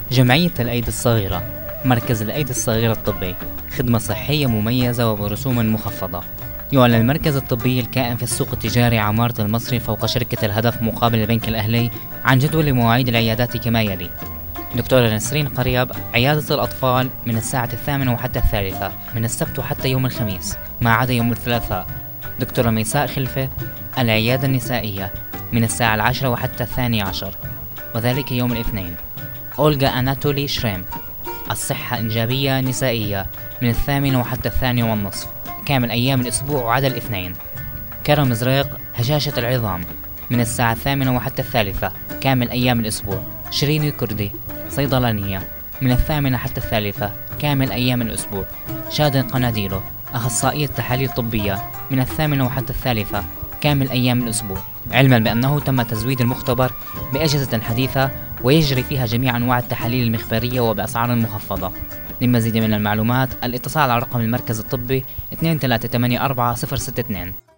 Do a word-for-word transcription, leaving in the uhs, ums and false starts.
جمعية الأيدي الصغيرة، مركز الأيدي الصغيرة الطبي، خدمة صحية مميزة وبرسوم مخفضة. يعلن المركز الطبي الكائن في السوق التجاري عمارة المصري فوق شركة الهدف مقابل البنك الأهلي عن جدول مواعيد العيادات كما يلي: دكتورة نسرين قريب، عيادة الأطفال من الساعة الثامنة وحتى الثالثة من السبت وحتى يوم الخميس ما عدا يوم الثلاثاء. دكتورة ميساء خلفة، العيادة النسائية من الساعة العاشرة وحتى الثاني عشر وذلك يوم الاثنين. أولغا أناتولي شريم، الصحة إنجابية نسائية من الثامنة وحتى الثانية والنصف كامل أيام الأسبوع وعدا الاثنين. كرم زريق، هشاشة العظام من الساعة الثامنة وحتى الثالثة كامل أيام الأسبوع. شيرين كردي، صيدلانية من الثامنة حتى الثالثة كامل أيام الأسبوع. شادن قناديلو، أخصائية تحاليل طبية من الثامنة وحتى الثالثة كامل أيام الأسبوع، علما بأنه تم تزويد المختبر بأجهزة حديثة ويجري فيها جميع أنواع التحاليل المخبرية وبأسعار مخفضة. للمزيد من المعلومات الاتصال على رقم المركز الطبي اثنين ثلاثة ثمانية أربعة صفر ستة اثنين.